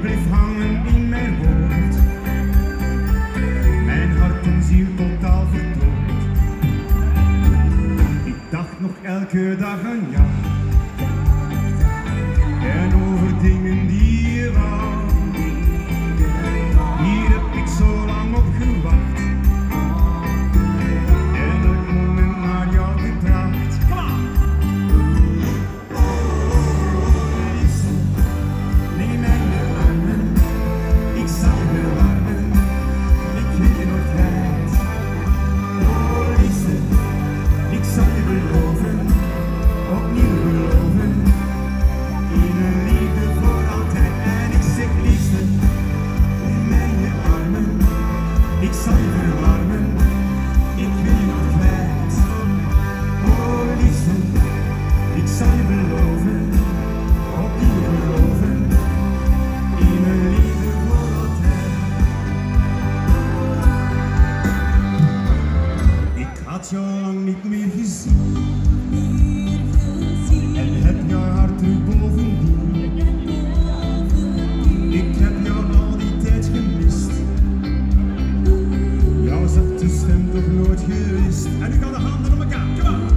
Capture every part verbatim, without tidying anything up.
bleef hangen in mijn hoofd. Mijn hart en ziel totaal verdoofd. Ik dacht nog elke dag aan jou. En over dingen die je wou. Hier heb ik zo lang op gewacht. En elk moment naar jou gebracht. Liefste, neem mij in je armen. Ik zal je verwarmen. Ik wil je nog kwijt. Oh liefste, ik zal je beloven. Opnieuw beloven. In een liefde voor altijd. En ik zeg liefste, neem mij in je armen. Ik zal je verwarmen. Ik wil je nog kwijt. Oh liefste, ik zal je beloven. Opnieuw beloven. In een liefde voor altijd. Ik had jou lang niet meer gezien. En heb jouw hart terug bovendien. Ik heb jou al die tijd gemist. Jouw zachte stem toch nooit gewist. En nu gaan de handen op elkaar, kom aan.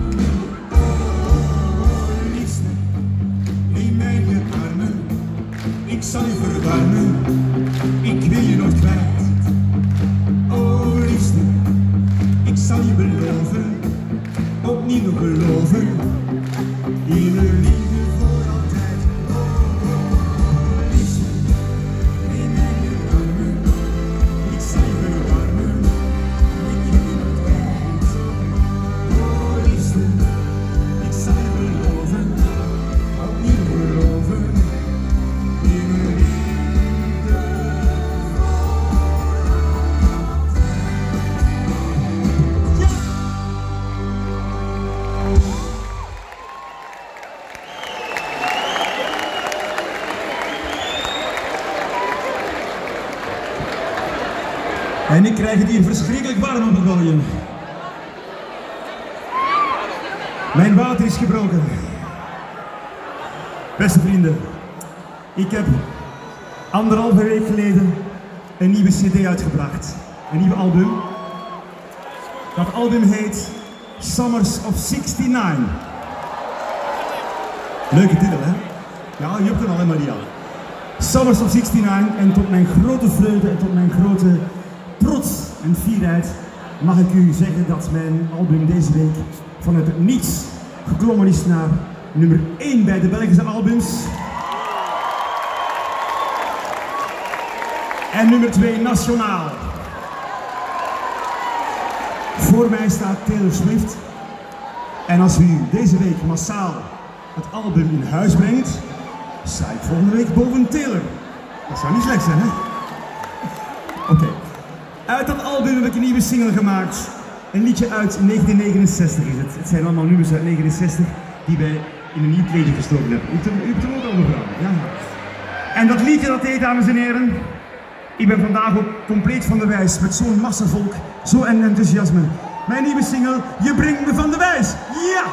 Oh, liefste, neem mij in je armen. Ik zal je verwarmen. Ik wil je nooit kwijt. Oh, liefste, ik zal je beloven. Opnieuw nog beloven. In een liefde voor altijd. Oh, liefste, neem mij in je armen. Ik zal je verwarmen. Ik wil je nooit kwijt. Oh, liefste, ik zal je beloven. Opnieuw beloven. In een liefde voor altijd. Ja! En ik krijg het hier verschrikkelijk warm op het podium. Mijn water is gebroken. Beste vrienden, ik heb anderhalve week geleden een nieuwe cd uitgebracht. Een nieuw album. Dat album heet Summers of zestignegentig. Leuke titel, hè? Ja, je hebt het al, hè, Maria? Summers of zestignegentig. En tot mijn grote vreugde en tot mijn grote trots en fierheid mag ik u zeggen dat mijn album deze week vanuit het niets geklommen is naar nummer één bij de Belgische albums. En nummer twee nationaal. Voor mij staat Taylor Swift. En als u deze week massaal het album in huis brengt, sta ik volgende week boven Taylor. Dat zou niet slecht zijn, hè? Oké. Okay. Uit dat album heb ik een nieuwe single gemaakt. Een liedje uit negentien negenenzestig is het. Het zijn allemaal nummers uit negenenzestig die wij in een nieuw kleedje gestoken hebben. U hebt hem, u hebt hem ook al mevrouw. Ja. En dat liedje dat heet, dames en heren, ik ben vandaag ook compleet van de wijs met zo'n massa volk, zo en enthousiasme. Mijn nieuwe single, Je brengt me van de wijs. Ja!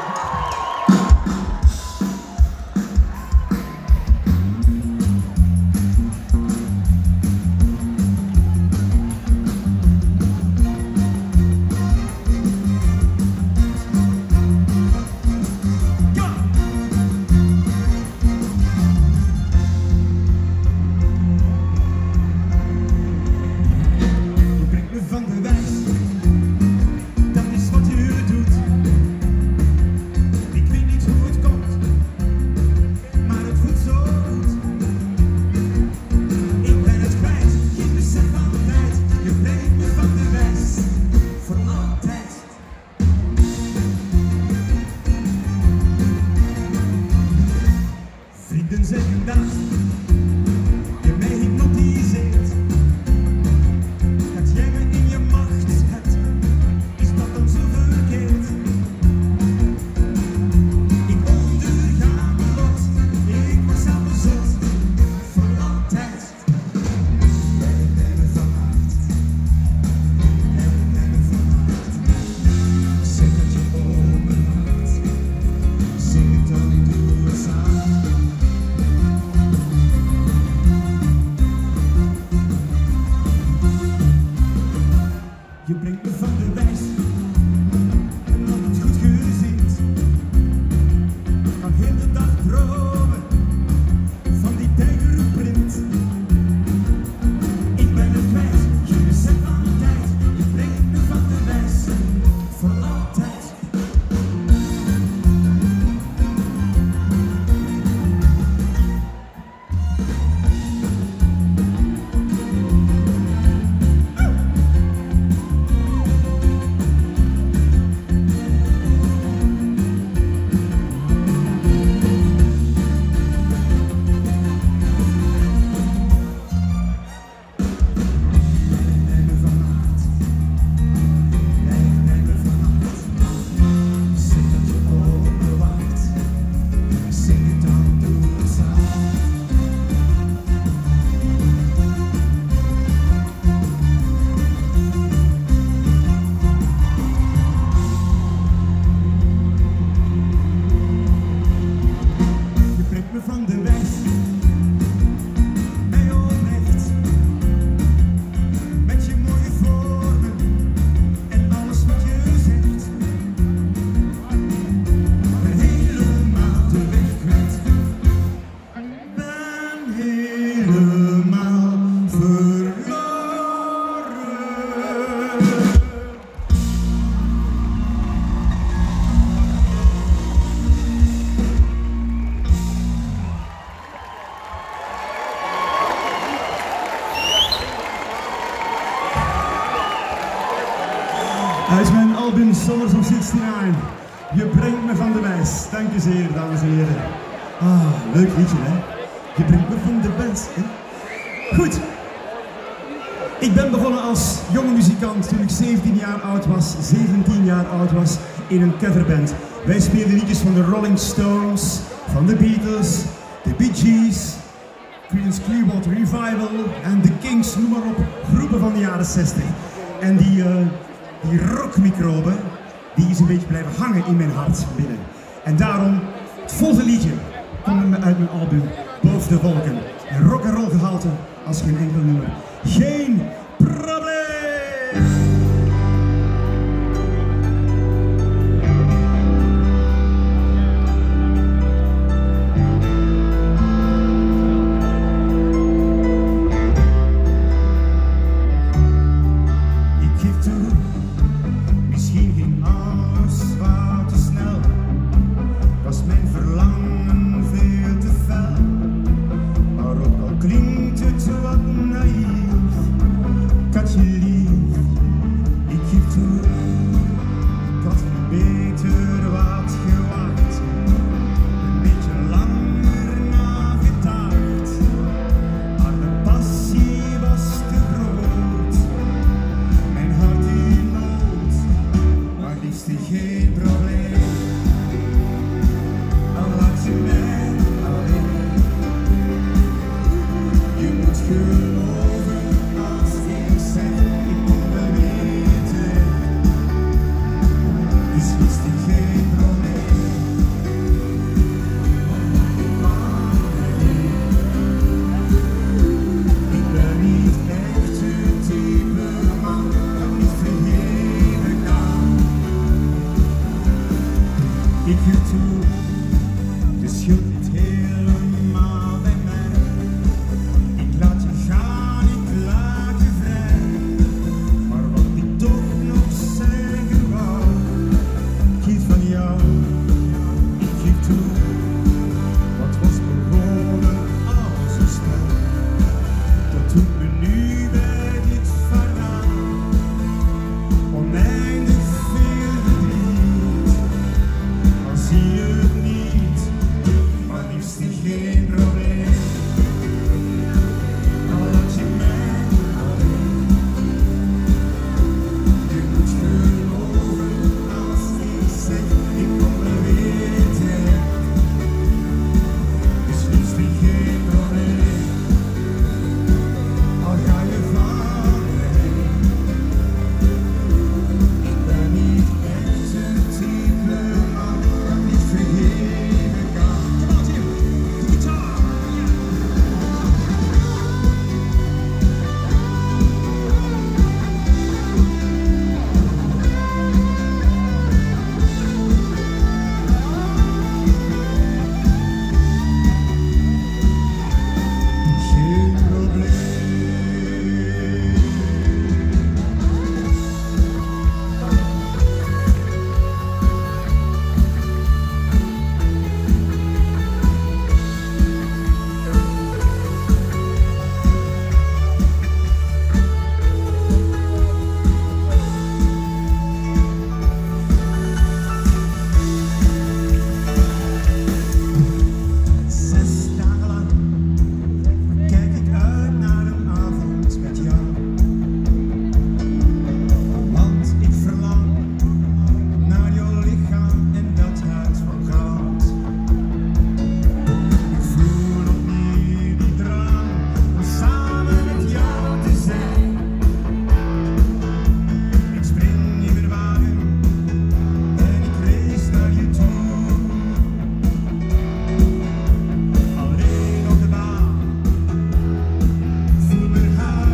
Uit mijn album Summers of zesennegentig. Je brengt me van de wijs. Dank u zeer, dames en heren. Ah, leuk liedje, hè? Je brengt me van de wijs, hè? Goed. Ik ben begonnen als jonge muzikant toen ik zeventien jaar oud was, zeventien jaar oud was, in een coverband. Wij speelden liedjes van de Rolling Stones, van de Beatles, de Bee Gees, Creedence Clearwater Revival en de Kings, noem maar op, groepen van de jaren zestig. En die, uh, die rockmicrobe, die is een beetje blijven hangen in mijn hart binnen. En daarom, het volgende liedje komt uit mijn album Boven de Wolken. Een rock'n'roll gehalte als geen enkel nummer. Geen